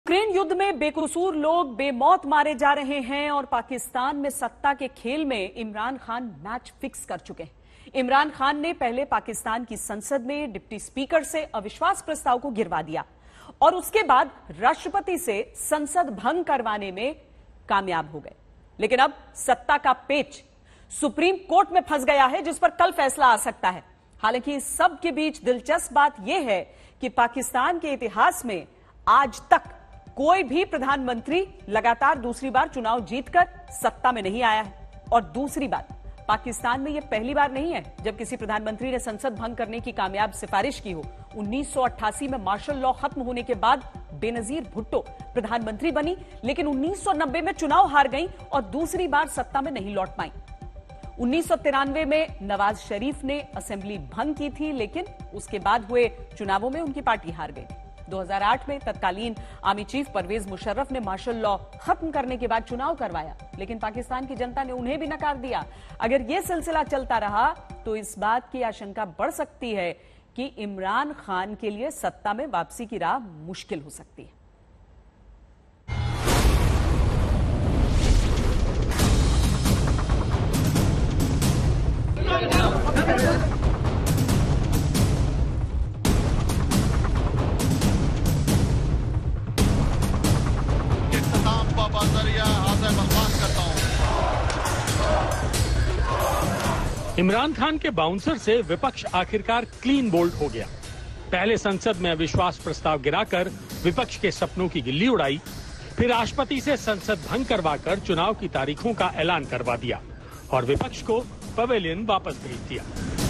Ukraine युद्ध में बेकसूर लोग बेमौत मारे जा रहे हैं और पाकिस्तान में सत्ता के खेल में इमरान खान मैच फिक्स कर चुके हैं। इमरान खान ने पहले पाकिस्तान की संसद में डिप्टी स्पीकर से अविश्वास प्रस्ताव को गिरवा दिया और उसके बाद राष्ट्रपति से संसद भंग करवाने में कामयाब हो गए। लेकिन अब सत्ता का पेच सुप्रीम कोर्ट में फंस गया है, जिस पर कल फैसला आ सकता है। हालांकि इस सब के बीच दिलचस्प बात यह है कि पाकिस्तान के इतिहास में आज तक कोई भी प्रधानमंत्री लगातार दूसरी बार चुनाव जीतकर सत्ता में नहीं आया है। और दूसरी बात, पाकिस्तान में यह पहली बार नहीं है जब किसी प्रधानमंत्री ने संसद भंग करने की कामयाब सिफारिश की हो। 1988 में मार्शल लॉ खत्म होने के बाद बेनजीर भुट्टो प्रधानमंत्री बनी, लेकिन 1990 में चुनाव हार गई और दूसरी बार सत्ता में नहीं लौट पाई। 1993 में नवाज शरीफ ने असेंबली भंग की थी, लेकिन उसके बाद हुए चुनावों में उनकी पार्टी हार गई। 2008 में तत्कालीन आर्मी चीफ परवेज मुशर्रफ ने मार्शल लॉ खत्म करने के बाद चुनाव करवाया, लेकिन पाकिस्तान की जनता ने उन्हें भी नकार दिया। अगर यह सिलसिला चलता रहा तो इस बात की आशंका बढ़ सकती है कि इमरान खान के लिए सत्ता में वापसी की राह मुश्किल हो सकती है। इमरान खान के बाउंसर से विपक्ष आखिरकार क्लीन बोल्ड हो गया। पहले संसद में अविश्वास प्रस्ताव गिराकर विपक्ष के सपनों की गिल्ली उड़ाई, फिर राष्ट्रपति से संसद भंग करवाकर चुनाव की तारीखों का ऐलान करवा दिया और विपक्ष को पवेलियन वापस भेज दिया।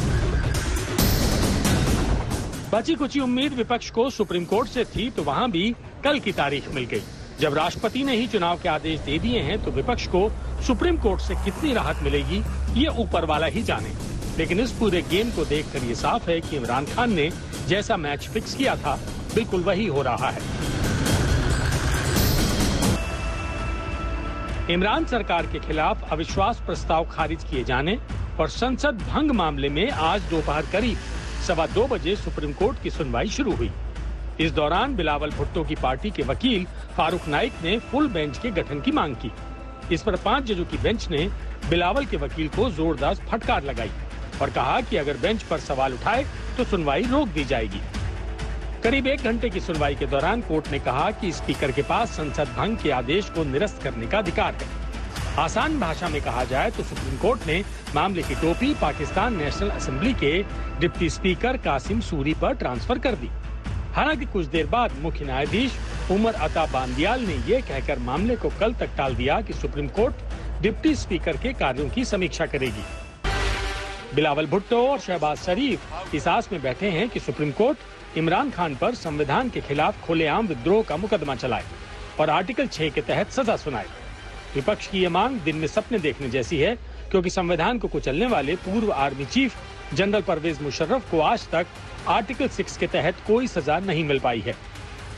बची कुची उम्मीद विपक्ष को सुप्रीम कोर्ट से थी, तो वहां भी कल की तारीख मिल गई। जब राष्ट्रपति ने ही चुनाव के आदेश दे दिए हैं तो विपक्ष को सुप्रीम कोर्ट से कितनी राहत मिलेगी ये ऊपर वाला ही जाने। लेकिन इस पूरे गेम को देखकर ये साफ है कि इमरान खान ने जैसा मैच फिक्स किया था बिल्कुल वही हो रहा है। इमरान सरकार के खिलाफ अविश्वास प्रस्ताव खारिज किए जाने और संसद भंग मामले में आज दोपहर करीब 2:15 बजे सुप्रीम कोर्ट की सुनवाई शुरू हुई। इस दौरान बिलावल भुट्टो की पार्टी के वकील फारूक नाइक ने फुल बेंच के गठन की मांग की। इस पर 5 जजों की बेंच ने बिलावल के वकील को जोरदार फटकार लगाई और कहा कि अगर बेंच पर सवाल उठाए तो सुनवाई रोक दी जाएगी। करीब 1 घंटे की सुनवाई के दौरान कोर्ट ने कहा कि स्पीकर के पास संसद भंग के आदेश को निरस्त करने का अधिकार है। आसान भाषा में कहा जाए तो सुप्रीम कोर्ट ने मामले की टोपी पाकिस्तान नेशनल असेंबली के डिप्टी स्पीकर कासिम सूरी पर ट्रांसफर कर दी। हालांकि कुछ देर बाद मुख्य न्यायाधीश उमर अता बांदियाल ने यह कहकर मामले को कल तक टाल दिया कि सुप्रीम कोर्ट डिप्टी स्पीकर के कार्यों की समीक्षा करेगी। बिलावल भुट्टो और शहबाज शरीफ इस आस में बैठे हैं कि सुप्रीम कोर्ट इमरान खान पर संविधान के खिलाफ खुलेआम विद्रोह का मुकदमा चलाए और आर्टिकल 6 के तहत सजा सुनाए। विपक्ष की यह मांग दिन में सपने देखने जैसी है, क्योंकि संविधान को कुचलने वाले पूर्व army chief general Pervez Musharraf को आज तक आर्टिकल 6 के तहत कोई सजा नहीं मिल पाई है।